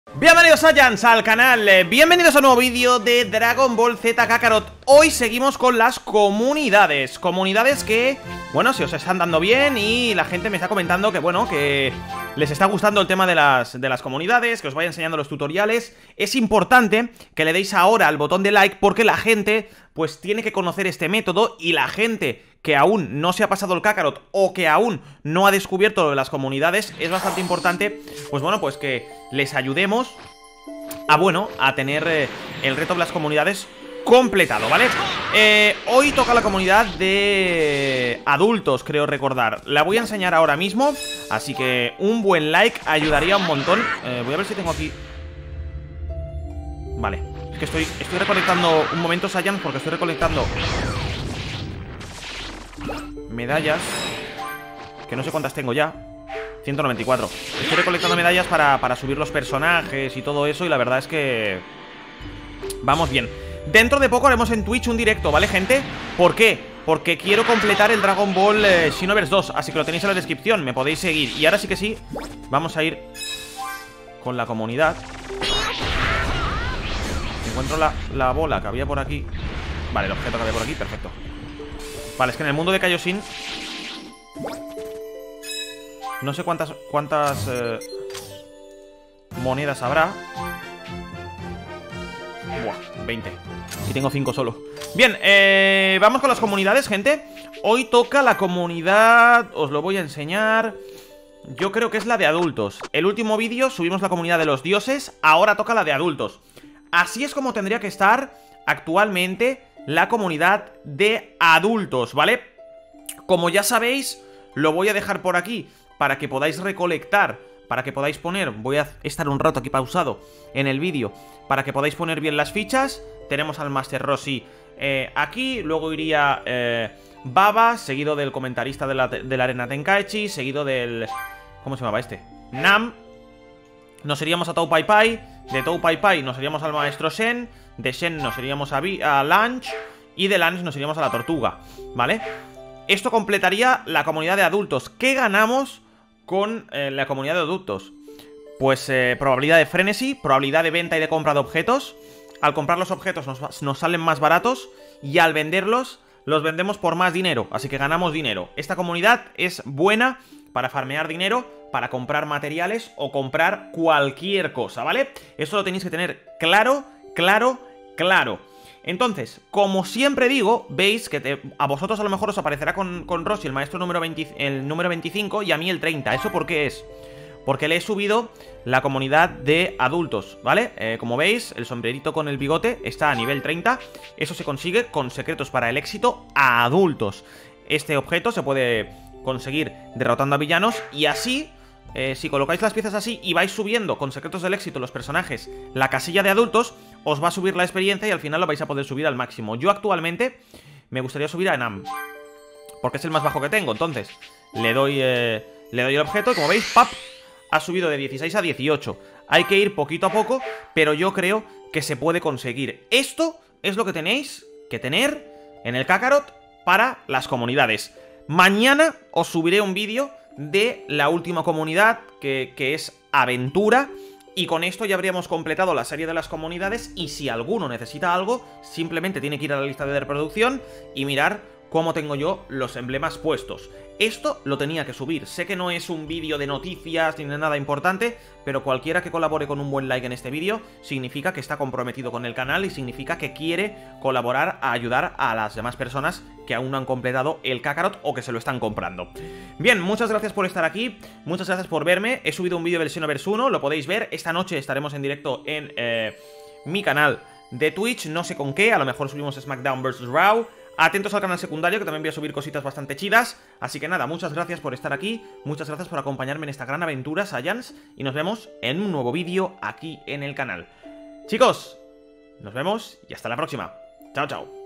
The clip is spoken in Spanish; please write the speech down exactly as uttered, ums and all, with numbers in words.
Bienvenidos Saiyans al canal, eh, bienvenidos a un nuevo vídeo de Dragon Ball Z Kakarot. Hoy seguimos con las comunidades, comunidades que, bueno, se os están dando bien y la gente me está comentando que, bueno, que les está gustando el tema de las, de las comunidades, que os vaya enseñando los tutoriales. Es importante que le deis ahora al botón de like porque la gente, pues, tiene que conocer este método y la gente que aún no se ha pasado el Kakarot o que aún no ha descubierto lo de las comunidades, es bastante importante, pues bueno, pues que les ayudemos a, bueno, a tener eh, el reto de las comunidades completado, ¿vale? Eh, hoy toca la comunidad de adultos, creo recordar. La voy a enseñar ahora mismo, así que un buen like ayudaría un montón. eh, Voy a ver si tengo aquí... Vale, es que estoy, estoy recolectando un momento, Saiyans, porque estoy recolectando medallas, que no sé cuántas tengo ya. ciento noventa y cuatro. Estoy recolectando medallas para, para subir los personajes y todo eso. Y la verdad es que vamos bien. Dentro de poco haremos en Twitch un directo, ¿vale, gente? ¿Por qué? Porque quiero completar el Dragon Ball eh, Xenoverse dos. Así que lo tenéis en la descripción, me podéis seguir. Y ahora sí que sí, vamos a ir con la comunidad. Encuentro la, la bola que había por aquí. Vale, el objeto que había por aquí, perfecto. Vale, es que en el mundo de Kaioshin no sé cuántas cuántas eh, monedas habrá. Buah, veinte. Y tengo cinco solo. Bien, eh, vamos con las comunidades, gente. Hoy toca la comunidad, os lo voy a enseñar. Yo creo que es la de adultos. El último vídeo subimos la comunidad de los dioses. Ahora toca la de adultos. Así es como tendría que estar actualmente la comunidad de adultos, ¿vale? Como ya sabéis, lo voy a dejar por aquí para que podáis recolectar, para que podáis poner, voy a estar un rato aquí pausado en el vídeo, para que podáis poner bien las fichas. Tenemos al Master Rossi eh, aquí, luego iría eh, Baba, seguido del comentarista de la, de la Arena Tenkaichi, seguido del... ¿Cómo se llamaba este? Nam. Nos iríamos a Tou Pai Pai, de Tou Pai Pai nos iríamos al Maestro Shen, de Shen nos iríamos a, a Lunch y de Lunch nos iríamos a la Tortuga, ¿vale? Esto completaría la comunidad de adultos. ¿Qué ganamos con eh, la comunidad de adultos? Pues eh, probabilidad de frenesí, probabilidad de venta y de compra de objetos. Al comprar los objetos nos, nos salen más baratos y al venderlos los vendemos por más dinero, así que ganamos dinero. Esta comunidad es buena para farmear dinero, para comprar materiales o comprar cualquier cosa, ¿vale? Esto lo tenéis que tener claro, claro, claro. Entonces, como siempre digo, veis que te, a vosotros a lo mejor os aparecerá con, con Rossi el maestro número veinte, el número veinticinco y a mí el treinta. ¿Eso por qué es? Porque le he subido la comunidad de adultos, ¿vale? Eh, como veis, el sombrerito con el bigote está a nivel treinta. Eso se consigue con secretos para el éxito a adultos. Este objeto se puede conseguir derrotando a villanos y así... Eh, si colocáis las piezas así y vais subiendo con secretos del éxito los personajes la casilla de adultos, os va a subir la experiencia y al final lo vais a poder subir al máximo. Yo actualmente me gustaría subir a Nam, porque es el más bajo que tengo. Entonces le doy, eh, le doy el objeto y como veis, ¡pap!, ha subido de dieciséis a dieciocho. Hay que ir poquito a poco, pero yo creo que se puede conseguir. Esto es lo que tenéis que tener en el Kakarot para las comunidades. Mañana os subiré un vídeo de la última comunidad, que, que es Aventura, y con esto ya habríamos completado la serie de las comunidades. Y si alguno necesita algo, simplemente tiene que ir a la lista de reproducción y mirar cómo tengo yo los emblemas puestos. Esto lo tenía que subir. Sé que no es un vídeo de noticias ni de nada importante, pero cualquiera que colabore con un buen like en este vídeo significa que está comprometido con el canal y significa que quiere colaborar a ayudar a las demás personas que aún no han completado el Kakarot o que se lo están comprando. Bien, muchas gracias por estar aquí, muchas gracias por verme. He subido un vídeo del Xenoverse uno, lo podéis ver. Esta noche estaremos en directo en eh, mi canal de Twitch, no sé con qué, a lo mejor subimos SmackDown versus Raw. Atentos al canal secundario, que también voy a subir cositas bastante chidas. Así que nada, muchas gracias por estar aquí, muchas gracias por acompañarme en esta gran aventura, Saiyans, y nos vemos en un nuevo vídeo aquí en el canal. Chicos, nos vemos y hasta la próxima. Chao, chao.